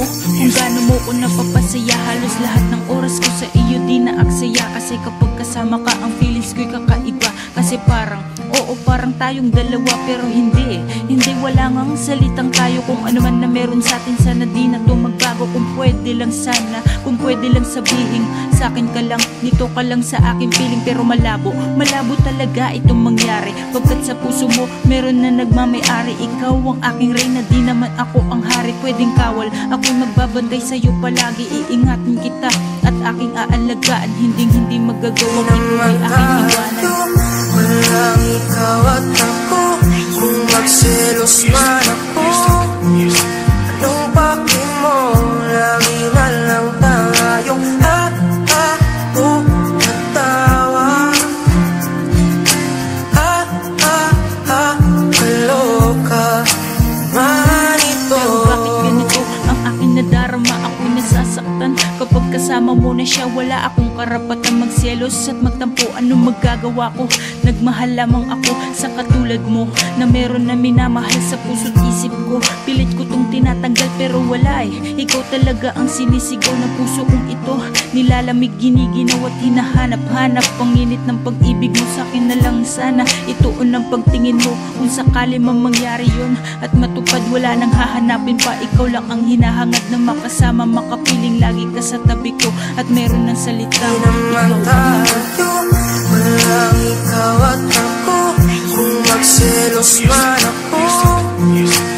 mo kung gaano mo ko napapasaya. Halos lahat ng oras ko sa iyo di naaksaya. Kasi kapag kasama ka ang feelings ko'y kakaiba. Kasi parang, oo parang tayong dalawa. Pero hindi wala ngang salitang tayo. Kung ano man na meron sa atin, sana di na to magbago. Kung pwede lang sana, kung pwede lang sabihin sa akin ka lang, dito ka lang sa akin feeling. Pero malabo talaga itong mangyari. Pagkat sa puso mo, meron na nagmamayari. Ikaw ang aking reyna, di naman ako ang hari. Pwedeng kawal, ako'y magbabantay sa'yo palagi. Iingatin kita at aking aalagaan. Hindi magagawang ikaw ay aking iwanan. Walang ikaw at ako, kung magselos man ako, anong paki mo? Lagi na lang tayong natawa. Kaloka man ito. Pero bakit ganito ang aking nadarama? Ako'y nasasaktan kapag kasama mo na siya. Wala akong karapatan magselos at magtampo. Anong magagawa ko? Nagmahal lamang ako sa katulad mo, na meron na minamahal sa puso't isip ko. Pilit ko tong tinatanggal pero wala Ikaw talaga ang sinisigaw na puso kong ito. Nilalamig, giniginaw at hinahanap-hanap. Panginit ng pag-ibig mo sa akin na lang sana. Ituon ang pagtingin mo kung sakali man mangyari yun at matupad, wala nang hahanapin pa. Ikaw lang ang hinahangad na makasama, makapiling lagi ka sa tabi ko. At meron ng salita naman tayo, walang ikaw at ako, kung magselos man ako,